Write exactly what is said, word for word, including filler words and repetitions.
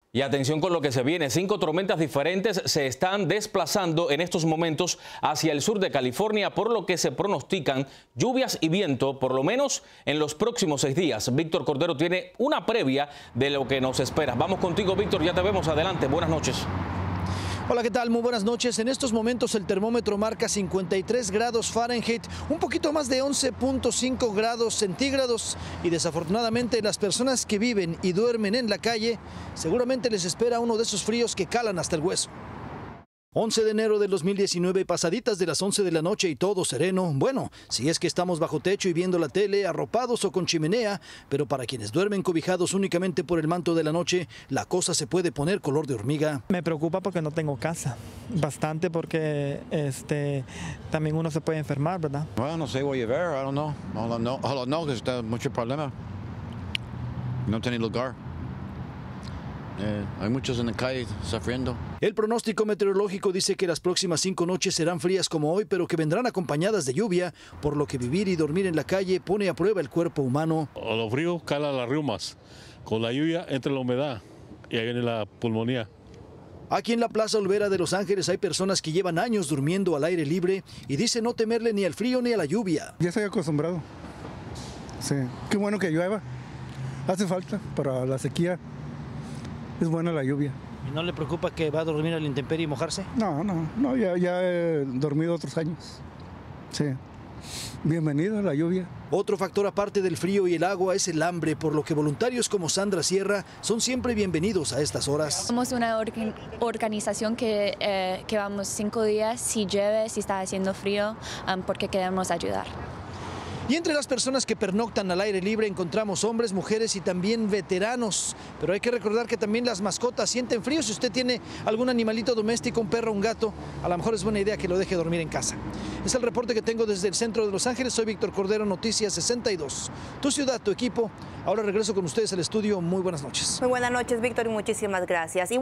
Y atención con lo que se viene. Cinco tormentas diferentes se están desplazando en estos momentos hacia el sur de California, por lo que se pronostican lluvias y viento, por lo menos en los próximos seis días. Víctor Cordero tiene una previa de lo que nos espera. Vamos contigo, Víctor, ya te vemos. Adelante, buenas noches. Hola, ¿qué tal? Muy buenas noches. En estos momentos el termómetro marca cincuenta y tres grados Fahrenheit, un poquito más de once punto cinco grados centígrados, y desafortunadamente las personas que viven y duermen en la calle seguramente les espera uno de esos fríos que calan hasta el hueso. once de enero del dos mil diecinueve, pasaditas de las once de la noche y todo sereno. Bueno, si es que estamos bajo techo y viendo la tele, arropados o con chimenea, pero para quienes duermen cobijados únicamente por el manto de la noche, la cosa se puede poner color de hormiga. Me preocupa porque no tengo casa, bastante, porque este también uno se puede enfermar, ¿verdad? Bueno, no sé, voy a ver, I don't know. All I know, all I know que está mucho problema. No tiene lugar. Eh, hay muchos en la calle sufriendo. El pronóstico meteorológico dice que las próximas cinco noches serán frías como hoy, pero que vendrán acompañadas de lluvia, por lo que vivir y dormir en la calle pone a prueba el cuerpo humano. A los fríos cala las riumas, con la lluvia entra la humedad y ahí viene la pulmonía. Aquí en la Plaza Olvera de Los Ángeles hay personas que llevan años durmiendo al aire libre y dicen no temerle ni al frío ni a la lluvia. Ya estoy acostumbrado. Sí, qué bueno que llueva. Hace falta para la sequía. Es buena la lluvia. ¿Y no le preocupa que va a dormir a la intemperie y mojarse? No, no, no, ya, ya he dormido otros años. Sí. Bienvenida la lluvia. Otro factor aparte del frío y el agua es el hambre, por lo que voluntarios como Sandra Sierra son siempre bienvenidos a estas horas. Somos una orga organización que, eh, que vamos cinco días, si llueve, si está haciendo frío, um, porque queremos ayudar. Y entre las personas que pernoctan al aire libre encontramos hombres, mujeres y también veteranos. Pero hay que recordar que también las mascotas sienten frío. Si usted tiene algún animalito doméstico, un perro, un gato, a lo mejor es buena idea que lo deje dormir en casa. Es el reporte que tengo desde el centro de Los Ángeles. Soy Víctor Cordero, Noticias sesenta y dos. Tu ciudad, tu equipo. Ahora regreso con ustedes al estudio. Muy buenas noches. Muy buenas noches, Víctor, y muchísimas gracias.